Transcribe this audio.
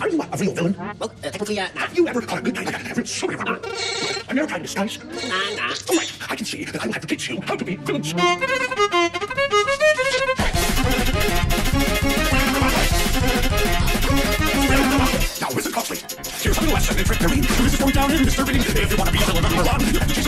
Are you a real villain? Well, technically, nah. Have you ever caught a good guy like that? I've so many of them. A never in disguise? Nah. All right, I can see that I will have to teach you how to be villains. Now, Wizard Coxley, here's a little lesson in trick. This is going down in disturbing. If you want to be a villain number one, you have to